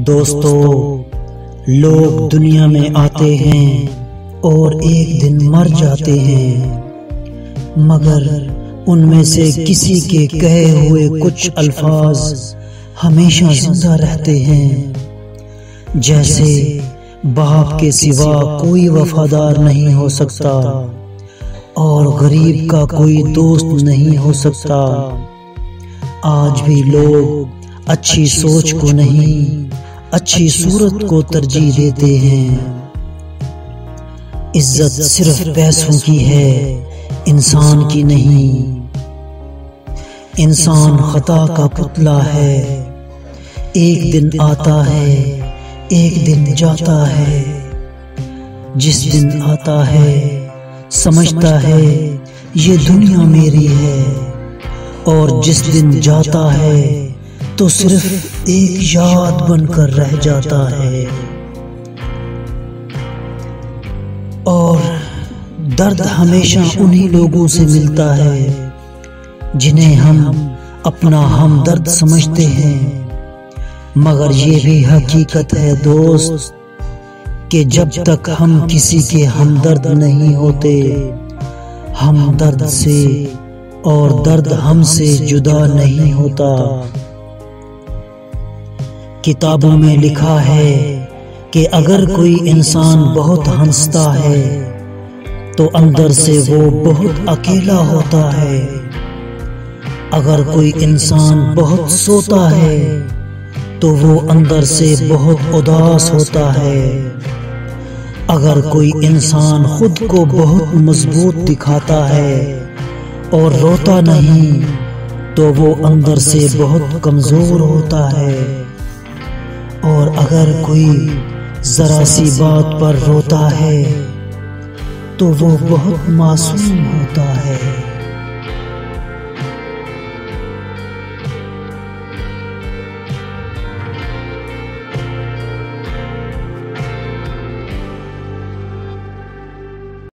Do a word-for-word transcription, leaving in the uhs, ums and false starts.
दोस्तों, लोग दुनिया में आते हैं और एक दिन मर जाते हैं, मगर उनमें से किसी के कहे हुए कुछ अल्फाज हमेशा जिंदा रहते हैं। जैसे बाप के सिवा कोई वफादार नहीं हो सकता और गरीब का कोई दोस्त नहीं हो सकता। आज भी लोग अच्छी सोच को नहीं, अच्छी सूरत को तरजीह देते हैं। इज्जत सिर्फ पैसों की है, इंसान की नहीं। इंसान खता का पुतला है, एक दिन आता है, एक दिन जाता है। जिस दिन आता है समझता है ये दुनिया मेरी है, और जिस दिन जाता है तो सिर्फ एक याद बनकर रह जाता है। और दर्द हमेशा उन्हीं लोगों से मिलता है जिन्हें हम अपना हमदर्द समझते हैं। मगर ये भी हकीकत है दोस्त कि जब तक हम किसी के हमदर्द नहीं होते, हम दर्द से और दर्द हमसे जुदा नहीं होता। किताबों में लिखा है कि अगर कोई इंसान बहुत हंसता है तो अंदर से वो बहुत अकेला होता है। अगर कोई इंसान बहुत सोता है तो वो अंदर से बहुत उदास होता है। अगर कोई इंसान खुद को बहुत मजबूत दिखाता है और रोता नहीं तो वो अंदर से बहुत कमजोर होता है। और अगर कोई जरा सी बात पर रोता है तो वो बहुत मासूम होता है।